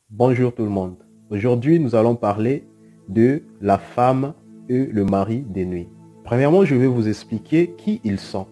Bonjour tout le monde. Aujourd'hui, nous allons parler de la femme et le mari des nuits. Premièrement, je vais vous expliquer qui ils sont.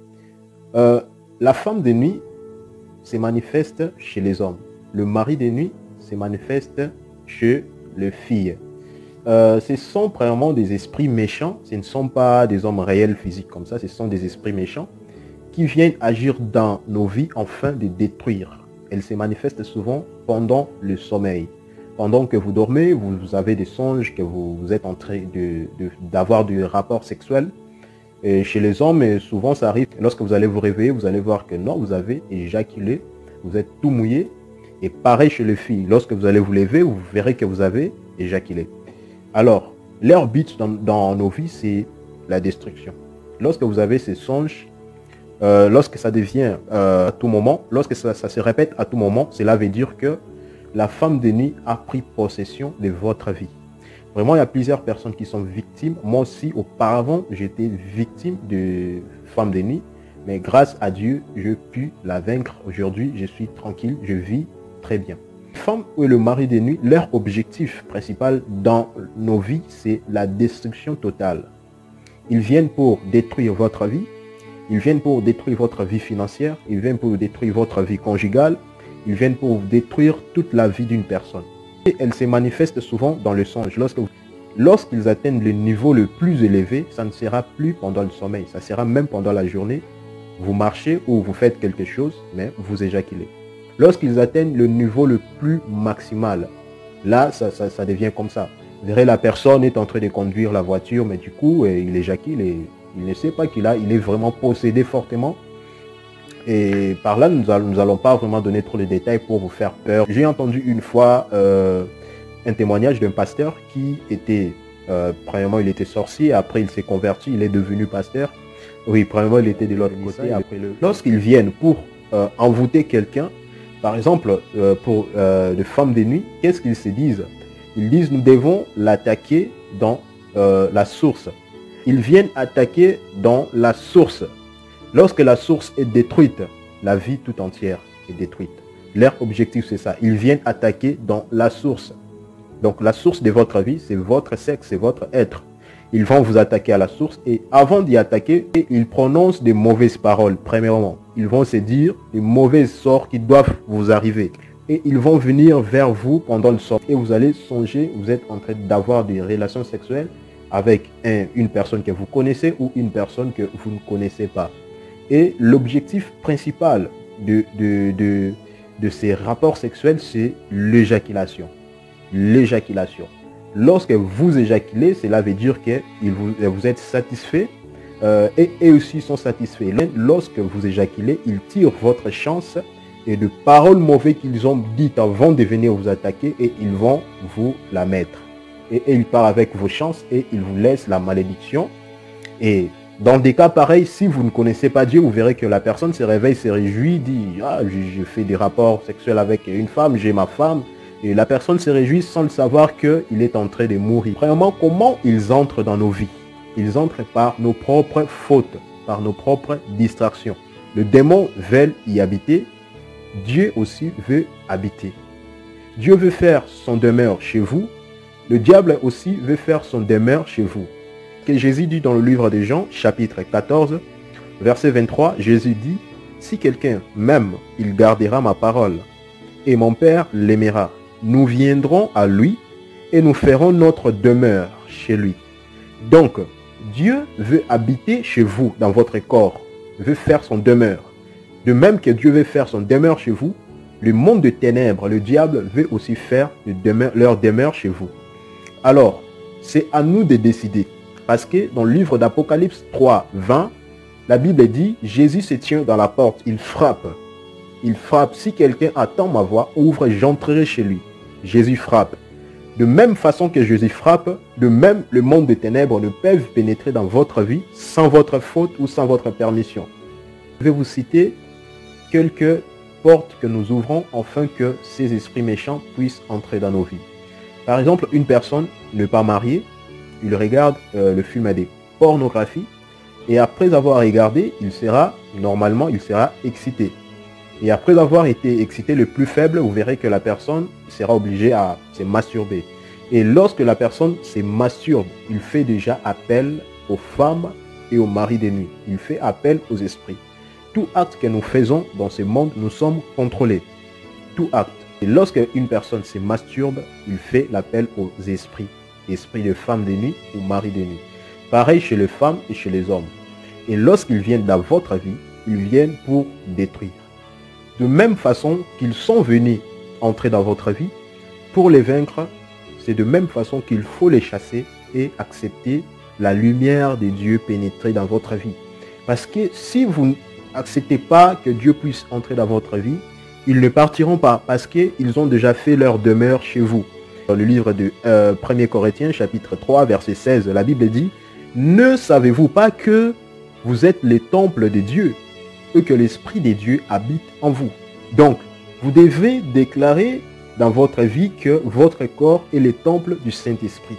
La femme des nuits se manifeste chez les hommes. Le mari des nuits se manifeste chez les filles. Ce sont premièrement des esprits méchants. Ce ne sont pas des hommes réels physiques comme ça. Ce sont des esprits méchants qui viennent agir dans nos vies afin de détruire. Elle se manifeste souvent pendant le sommeil. Pendant que vous dormez, vous avez des songes que vous êtes en train d'avoir du rapport sexuel. Et chez les hommes, souvent ça arrive, lorsque vous allez vous réveiller, vous allez voir que non, vous avez éjaculé, vous êtes tout mouillé. Et pareil chez les filles, lorsque vous allez vous lever, vous verrez que vous avez éjaculé. Alors, leur but dans nos vies, c'est la destruction. Lorsque vous avez ces songes, lorsque ça devient à tout moment, lorsque ça se répète à tout moment, cela veut dire que la femme de nuit a pris possession de votre vie. Vraiment, il y a plusieurs personnes qui sont victimes. Moi aussi, auparavant, j'étais victime de femme de nuit. Mais grâce à Dieu, je puis la vaincre. Aujourd'hui, je suis tranquille, je vis très bien. Les femmes ou le mari de nuit, leur objectif principal dans nos vies, c'est la destruction totale. Ils viennent pour détruire votre vie. Ils viennent pour détruire votre vie financière, ils viennent pour détruire votre vie conjugale, ils viennent pour détruire toute la vie d'une personne. Et elles se manifestent souvent dans le songe. Lorsqu'ils atteignent le niveau le plus élevé, ça ne sera plus pendant le sommeil, ça sera même pendant la journée. Vous marchez ou vous faites quelque chose, mais vous éjaculez. Lorsqu'ils atteignent le niveau le plus maximal, là, ça devient comme ça. Vous verrez, la personne est en train de conduire la voiture, mais du coup, il éjacule et il ne sait pas il est vraiment possédé fortement. Et par là, nous allons pas vraiment donner trop de détails pour vous faire peur. J'ai entendu une fois un témoignage d'un pasteur qui était, premièrement, il était sorcier, après il s'est converti, il est devenu pasteur. Oui, premièrement, il était de l'autre côté. Lorsqu'ils viennent pour envoûter quelqu'un, par exemple, pour de femmes de nuit, qu'est-ce qu'ils se disent? Ils disent, nous devons l'attaquer dans la source. Ils viennent attaquer dans la source. Lorsque la source est détruite, la vie tout entière est détruite. Leur objectif, c'est ça. Ils viennent attaquer dans la source. Donc la source de votre vie, c'est votre sexe, c'est votre être. Ils vont vous attaquer à la source et avant d'y attaquer, ils prononcent des mauvaises paroles, premièrement. Ils vont se dire des mauvais sorts qui doivent vous arriver. Et ils vont venir vers vous pendant le sort. Et vous allez songer, vous êtes en train d'avoir des relations sexuelles avec une personne que vous connaissez ou une personne que vous ne connaissez pas. Et l'objectif principal de ces rapports sexuels, c'est l'éjaculation. L'éjaculation. Lorsque vous éjaculez, cela veut dire que vous êtes satisfait et eux aussi sont satisfaits. Lorsque vous éjaculez, ils tirent votre chance et de paroles mauvaises qu'ils ont dites avant de venir vous attaquer et ils vont vous la mettre. Et il part avec vos chances et il vous laisse la malédiction. Et dans des cas pareils, si vous ne connaissez pas Dieu, vous verrez que la personne se réveille, se réjouit, dit « Ah, je fais des rapports sexuels avec une femme, j'ai ma femme. » Et la personne se réjouit sans le savoir qu'il est en train de mourir. Premièrement, comment ils entrent dans nos vies? Ils entrent par nos propres fautes, par nos propres distractions. Le démon veut y habiter, Dieu aussi veut habiter. Dieu veut faire son demeure chez vous. Le diable aussi veut faire son demeure chez vous. Que Jésus dit dans le livre de Jean, chapitre 14, verset 23, Jésus dit, « Si quelqu'un m'aime, il gardera ma parole, et mon Père l'aimera. Nous viendrons à lui, et nous ferons notre demeure chez lui. » Donc, Dieu veut habiter chez vous, dans votre corps, veut faire son demeure. De même que Dieu veut faire son demeure chez vous, le monde de ténèbres, le diable veut aussi faire leur demeure chez vous. Alors, c'est à nous de décider. Parce que dans le livre d'Apocalypse 3, 20, la Bible dit, Jésus se tient dans la porte, il frappe. Il frappe. Si quelqu'un attend ma voix, ouvre, j'entrerai chez lui. Jésus frappe. De même façon que Jésus frappe, de même le monde des ténèbres ne peuvent pénétrer dans votre vie sans votre faute ou sans votre permission. Je vais vous citer quelques portes que nous ouvrons afin que ces esprits méchants puissent entrer dans nos vies. Par exemple, une personne n'est pas mariée, il regarde le film de pornographie et après avoir regardé, normalement, il sera excité. Et après avoir été excité le plus faible, vous verrez que la personne sera obligée à se masturber. Et lorsque la personne se masturbe, il fait déjà appel aux femmes et aux maris des nuits. Il fait appel aux esprits. Tout acte que nous faisons dans ce monde, nous sommes contrôlés. Tout acte. Et lorsque une personne se masturbe, il fait l'appel aux esprits. Esprits de femmes des nuits ou maris des nuits. Pareil chez les femmes et chez les hommes. Et lorsqu'ils viennent dans votre vie, ils viennent pour détruire. De même façon qu'ils sont venus entrer dans votre vie, pour les vaincre, c'est de même façon qu'il faut les chasser et accepter la lumière de Dieu pénétrer dans votre vie. Parce que si vous n'acceptez pas que Dieu puisse entrer dans votre vie, ils ne partiront pas parce qu'ils ont déjà fait leur demeure chez vous. Dans le livre de 1 Corinthiens, chapitre 3, verset 16, la Bible dit « Ne savez-vous pas que vous êtes les temples de Dieu et que l'Esprit de Dieu habite en vous ?» Donc, vous devez déclarer dans votre vie que votre corps est le temple du Saint-Esprit.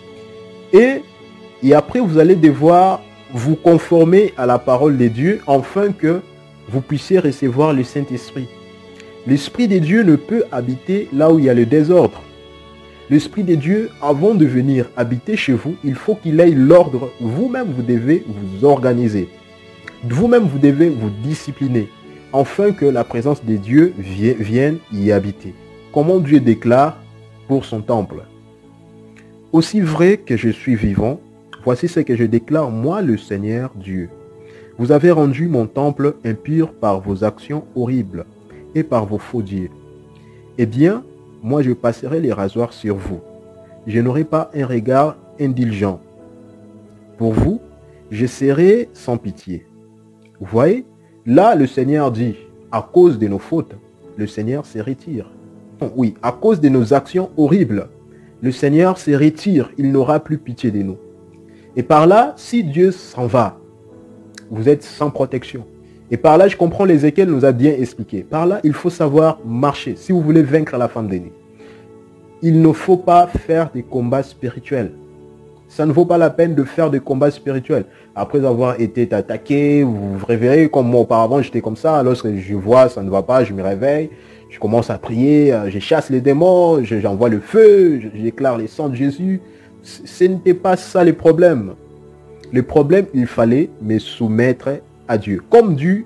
Et après, vous allez devoir vous conformer à la parole de Dieu afin que vous puissiez recevoir le Saint-Esprit. L'Esprit de Dieu ne peut habiter là où il y a le désordre. L'Esprit de Dieu, avant de venir habiter chez vous, il faut qu'il ait l'ordre. Vous-même, vous devez vous organiser. Vous-même, vous devez vous discipliner afin que la présence de Dieu vienne y habiter. Comment Dieu déclare pour son temple. Aussi vrai que je suis vivant, voici ce que je déclare, moi le Seigneur Dieu. Vous avez rendu mon temple impur par vos actions horribles et par vos faux dieux. Eh bien, moi je passerai les rasoirs sur vous. Je n'aurai pas un regard indulgent. Pour vous, je serai sans pitié. Vous voyez, là le Seigneur dit, à cause de nos fautes, le Seigneur se retire. Oui, à cause de nos actions horribles, le Seigneur se retire, il n'aura plus pitié de nous. Et par là, si Dieu s'en va, vous êtes sans protection. Et par là, je comprends l'Ézéchiel nous a bien expliqué. Par là, il faut savoir marcher. Si vous voulez vaincre la femme des nuits, il ne faut pas faire des combats spirituels. Ça ne vaut pas la peine de faire des combats spirituels. Après avoir été attaqué, vous vous réveillez comme moi auparavant, j'étais comme ça. Lorsque je vois ça ne va pas, je me réveille. Je commence à prier, je chasse les démons, j'envoie le feu, je déclare les sangs de Jésus. Ce n'était pas ça le problème. Le problème, il fallait me soumettre à Dieu. Comme dit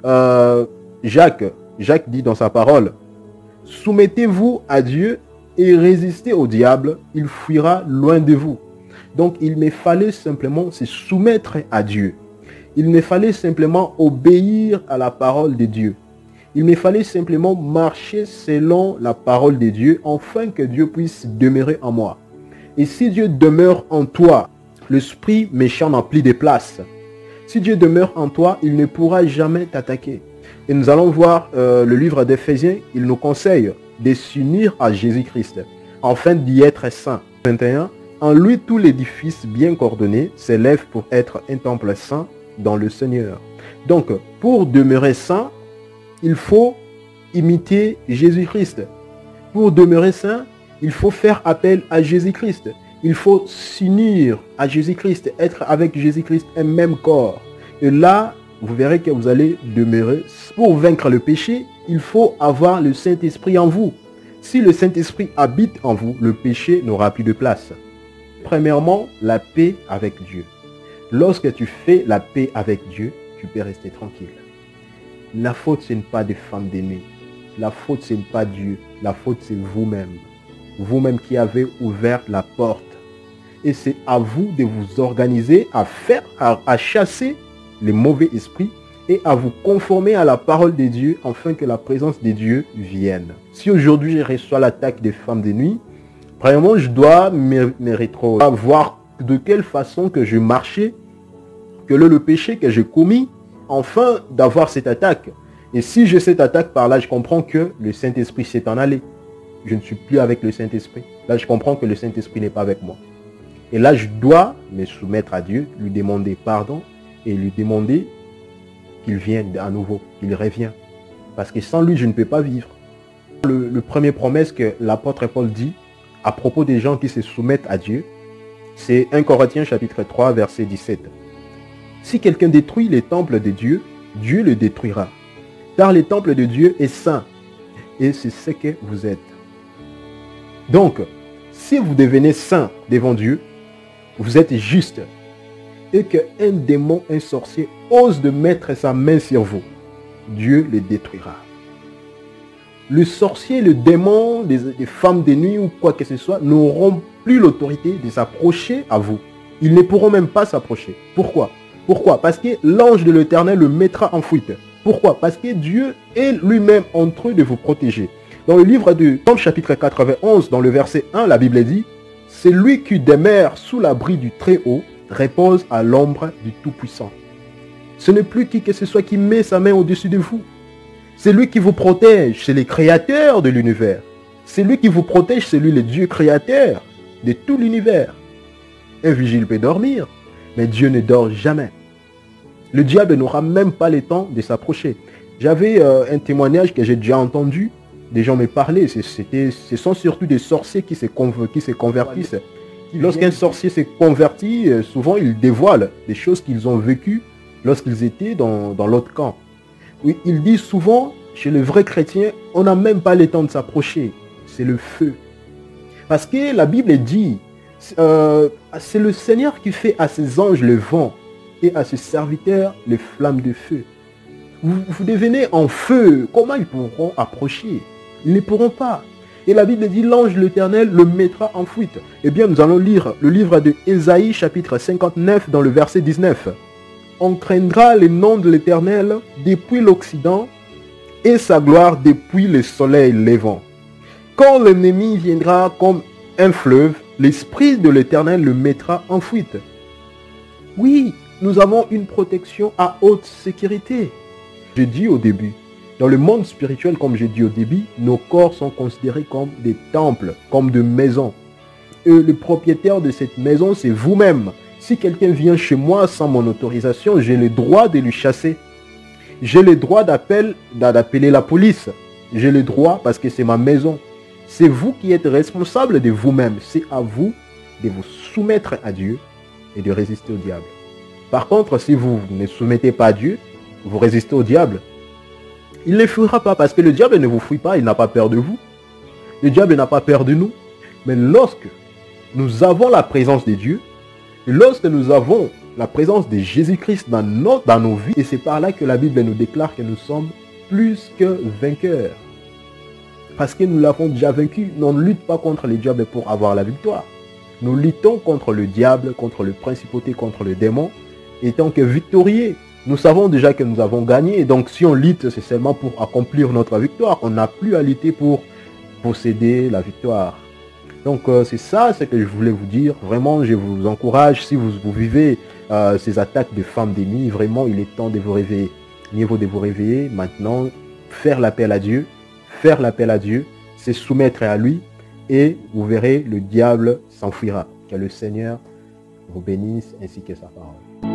Jacques dit dans sa parole, soumettez-vous à Dieu et résistez au diable, il fuira loin de vous. Donc il me fallait simplement se soumettre à Dieu. Il me fallait simplement obéir à la parole de Dieu. Il me fallait simplement marcher selon la parole de Dieu afin que Dieu puisse demeurer en moi. Et si Dieu demeure en toi, l'esprit méchant n'a plus de place. Si Dieu demeure en toi, il ne pourra jamais t'attaquer. Et nous allons voir le livre d'Éphésiens, il nous conseille de s'unir à Jésus-Christ afin d'y être saint. 21. En lui, tout l'édifice bien coordonné s'élève pour être un temple saint dans le Seigneur. Donc, pour demeurer saint, il faut imiter Jésus-Christ. Pour demeurer saint, il faut faire appel à Jésus-Christ. Il faut s'unir à Jésus-Christ, être avec Jésus-Christ un même corps. Et là, vous verrez que vous allez demeurer. Pour vaincre le péché, il faut avoir le Saint-Esprit en vous. Si le Saint-Esprit habite en vous, le péché n'aura plus de place. Premièrement, la paix avec Dieu. Lorsque tu fais la paix avec Dieu, tu peux rester tranquille. La faute, ce n'est pas des femmes de nuit. La faute, ce n'est pas Dieu. La faute, c'est vous-même. Vous-même qui avez ouvert la porte. Et c'est à vous de vous organiser, à chasser les mauvais esprits et à vous conformer à la parole de Dieu afin que la présence de Dieu vienne. Si aujourd'hui je reçois l'attaque des femmes de nuit, premièrement, je dois me voir de quelle façon que je marchais, quel est le péché que j'ai commis, afin d'avoir cette attaque. Et si j'ai cette attaque, par là, je comprends que le Saint-Esprit s'est en allé. Je ne suis plus avec le Saint-Esprit. Là, je comprends que le Saint-Esprit n'est pas avec moi. Et là, je dois me soumettre à Dieu, lui demander pardon et lui demander qu'il vienne à nouveau, qu'il revienne. Parce que sans lui, je ne peux pas vivre. Le premier promesse que l'apôtre Paul dit à propos des gens qui se soumettent à Dieu, c'est 1 Corinthiens chapitre 3, verset 17. Si quelqu'un détruit les temples de Dieu, Dieu le détruira. car le temple de Dieu est saint, et c'est ce que vous êtes. Donc, si vous devenez saint devant Dieu, vous êtes juste, et qu'un démon, un sorcier, ose de mettre sa main sur vous, Dieu le détruira. Le sorcier, le démon, des femmes de nuit ou quoi que ce soit, n'auront plus l'autorité de s'approcher à vous. Ils ne pourront même pas s'approcher. Pourquoi? Pourquoi? Parce que l'ange de l'Éternel le mettra en fuite. Pourquoi? Parce que Dieu est lui-même en train de vous protéger. Dans le livre de Psaume chapitre 91, dans le verset 1, la Bible dit « C'est lui qui demeure sous l'abri du Très-Haut, repose à l'ombre du Tout-Puissant. » Ce n'est plus qui que ce soit qui met sa main au-dessus de vous. C'est lui qui vous protège, c'est le créateur de l'univers. C'est lui qui vous protège, c'est lui le Dieu créateur de tout l'univers. Un vigile peut dormir, mais Dieu ne dort jamais. Le diable n'aura même pas le temps de s'approcher. J'avais un témoignage que j'ai déjà entendu. Des gens me parlaient. Ce sont surtout des sorciers qui se convertissent. Lorsqu'un sorcier s'est converti, souvent ils dévoilent des choses qu'ils ont vécues lorsqu'ils étaient dans l'autre camp. Oui, il dit souvent, chez le vrai chrétien, on n'a même pas le temps de s'approcher. C'est le feu. Parce que la Bible dit, c'est le Seigneur qui fait à ses anges le vent et à ses serviteurs les flammes de feu. Vous devenez en feu. Comment ils pourront approcher? Ils ne pourront pas. Et la Bible dit, l'ange de l'Éternel le mettra en fuite. Eh bien, nous allons lire le livre de Ésaïe, chapitre 59, dans le verset 19. On craindra le nom de l'Éternel depuis l'Occident et sa gloire depuis le soleil levant. Quand l'ennemi viendra comme un fleuve, l'Esprit de l'Éternel le mettra en fuite. Oui, nous avons une protection à haute sécurité. J'ai dit au début, dans le monde spirituel, comme j'ai dit au début, nos corps sont considérés comme des temples, comme des maisons. Et le propriétaire de cette maison, c'est vous-même. Si quelqu'un vient chez moi sans mon autorisation, j'ai le droit de lui chasser. J'ai le droit d'appeler la police. J'ai le droit parce que c'est ma maison. C'est vous qui êtes responsable de vous-même. C'est à vous de vous soumettre à Dieu et de résister au diable. Par contre, si vous ne soumettez pas à Dieu, vous résistez au diable, il ne fuira pas parce que le diable ne vous fuit pas, il n'a pas peur de vous. Le diable n'a pas peur de nous. Mais lorsque nous avons la présence de Dieu, lorsque nous avons la présence de Jésus-Christ dans nos vies, et c'est par là que la Bible nous déclare que nous sommes plus que vainqueurs. Parce que nous l'avons déjà vaincu. On ne lutte pas contre le diable pour avoir la victoire. Nous luttons contre le diable, contre le principauté, contre le démon. Et tant que victorieux, nous savons déjà que nous avons gagné. Et donc si on lutte, c'est seulement pour accomplir notre victoire. On n'a plus à lutter pour posséder la victoire. Donc c'est ça ce que je voulais vous dire. Vraiment, je vous encourage, si vous vivez ces attaques de femmes de nuit, vraiment il est temps de vous réveiller. Mieux vaut de vous réveiller maintenant, faire l'appel à Dieu. Faire l'appel à Dieu, c'est soumettre à lui et vous verrez, le diable s'enfuira. Que le Seigneur vous bénisse ainsi que sa parole.